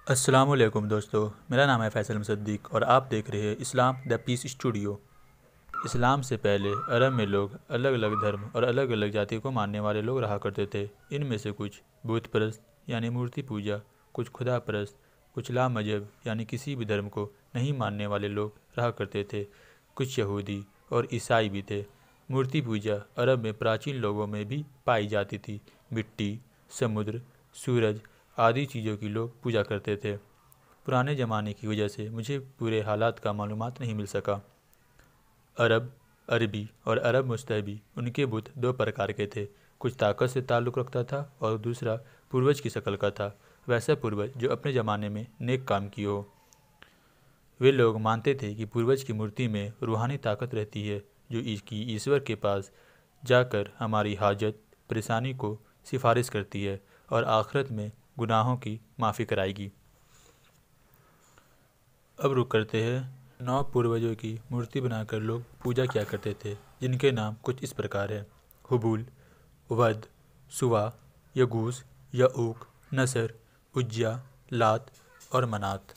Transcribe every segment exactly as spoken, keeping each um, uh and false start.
अस्सलामुअलैकुम दोस्तों, मेरा नाम है फैसल मुसद्दीक और आप देख रहे हैं इस्लाम द पीस स्टूडियो। इस्लाम से पहले अरब में लोग अलग अलग धर्म और अलग अलग जाति को मानने वाले लोग रहा करते थे। इनमें से कुछ बुत परस्त यानी मूर्ति पूजा, कुछ खुदा परस्त, कुछ ला मजहब यानी किसी भी धर्म को नहीं मानने वाले लोग रहा करते थे। कुछ यहूदी और ईसाई भी थे। मूर्ति पूजा अरब में प्राचीन लोगों में भी पाई जाती थी। मिट्टी, समुद्र, सूरज आदि चीज़ों की लोग पूजा करते थे। पुराने ज़माने की वजह से मुझे पूरे हालात का मालूमात नहीं मिल सका। अरब, अरबी और अरब मुस्तहबी उनके बुत दो प्रकार के थे। कुछ ताकत से ताल्लुक़ रखता था और दूसरा पूर्वज की शक्ल का था, वैसा पूर्वज जो अपने ज़माने में नेक काम किए हो। वे लोग मानते थे कि पूर्वज की मूर्ति में रूहानी ताकत रहती है जो इसकी ईश्वर के पास जाकर हमारी हाजत परेशानी को सिफारिश करती है और आखिरत में गुनाहों की माफ़ी कराएगी। अब रुक करते हैं नौ पूर्वजों की मूर्ति बनाकर लोग पूजा किया करते थे, जिनके नाम कुछ इस प्रकार है: हुबुल, वद, सुवा, यगूस, यऊक, नसर, उज्जा, लात और मनात।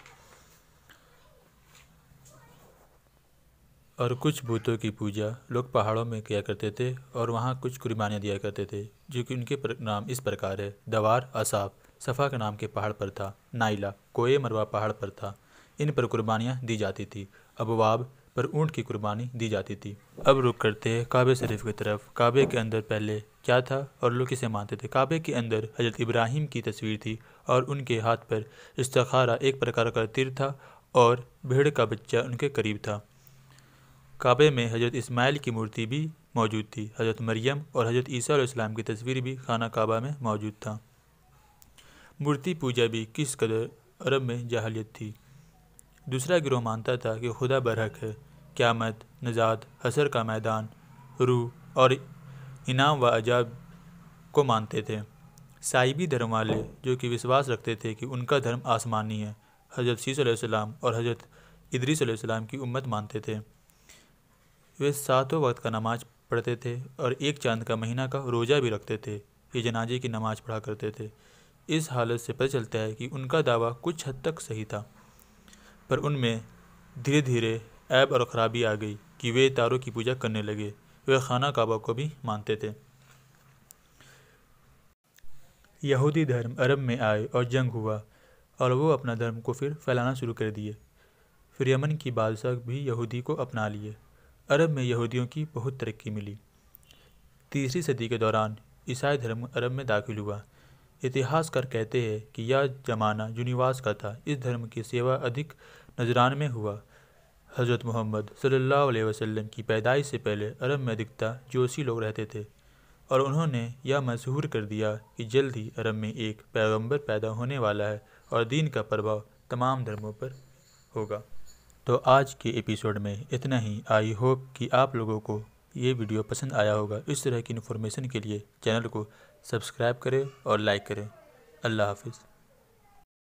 और कुछ भूतों की पूजा लोग पहाड़ों में किया करते थे और वहाँ कुछ कुर्बानियाँ दिया करते थे, जो कि उनके पर, नाम इस प्रकार है: दवार असाफ सफ़ा के नाम के पहाड़ पर था, नाइला कोए मरवा पहाड़ पर था, इन पर कुर्बानियाँ दी जाती थी। अबवाब पर ऊँट की कुर्बानी दी जाती थी। अब रुक करते हैं काबे शरीफ की तरफ। काबे के अंदर पहले क्या था और लोग किसे मानते थे? काबे के अंदर हज़रत इब्राहीम की तस्वीर थी और उनके हाथ पर इस्तखारा एक प्रकार का तीर था और भेड़ का बच्चा उनके करीब था। काबे में हज़रत इस्माइल की मूर्ति भी मौजूद थी। हज़रत मरियम और हज़रत ईसा अलैहिस्सलाम की तस्वीर भी खाना काबा में मौजूद था। मूर्ति पूजा भी किस कदर अरब में जाहलियत थी। दूसरा गिरोह मानता था कि खुदा बरहक है, क़यामत, नजात, हशर का मैदान, रूह और इनाम व अजाब को मानते थे। साइबी धर्म वाले जो कि विश्वास रखते थे कि उनका धर्म आसमानी है, हज़रत शीस अलैहिस्सलाम और हज़रत इदरीस अलैहिस्सलाम की उम्मत मानते थे। वे सातों वक्त का नमाज पढ़ते थे और एक चांद का महीना का रोज़ा भी रखते थे। ये जनाजे की नमाज पढ़ा करते थे। इस हालत से पता चलता है कि उनका दावा कुछ हद तक सही था, पर उनमें धीरे धीरे ऐब और ख़राबी आ गई कि वे तारों की पूजा करने लगे। वे खाना काबा को भी मानते थे। यहूदी धर्म अरब में आए और जंग हुआ और वो अपना धर्म को फिर फैलाना शुरू कर दिए। फिर यमन की बादशाह भी यहूदी को अपना लिए। अरब में यहूदियों की बहुत तरक्की मिली। तीसरी सदी के दौरान ईसाई धर्म अरब में दाखिल हुआ। इतिहासकार कहते हैं कि यह ज़माना जुनिवास का था। इस धर्म की सेवा अधिक नजरान में हुआ। हज़रत मोहम्मद सल्लल्लाहु अलैहि वसल्लम की पैदाइश से पहले अरब में अधिकतर जोशी लोग रहते थे और उन्होंने यह मशहूर कर दिया कि जल्द ही अरब में एक पैगंबर पैदा होने वाला है और दीन का प्रभाव तमाम धर्मों पर होगा। तो आज के एपिसोड में इतना ही। आई होप कि आप लोगों को ये वीडियो पसंद आया होगा। इस तरह की इन्फॉर्मेशन के लिए चैनल को सब्सक्राइब करें और लाइक करें। अल्लाह हाफिज़।